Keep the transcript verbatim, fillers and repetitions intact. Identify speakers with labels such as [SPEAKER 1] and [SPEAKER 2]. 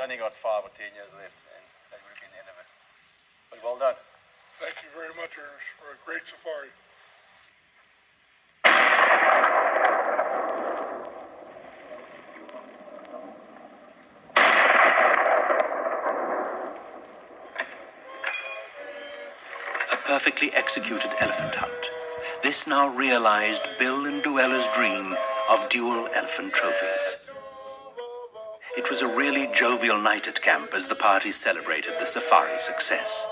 [SPEAKER 1] only got five or ten years left, and that would have been the end of it. But well done.
[SPEAKER 2] Thank you very much, Ernest, for a great safari.
[SPEAKER 3] A perfectly executed elephant hunt. This now realized Bill and Duella's dream of dual elephant trophies. It was a really jovial night at camp as the party celebrated the safari's success.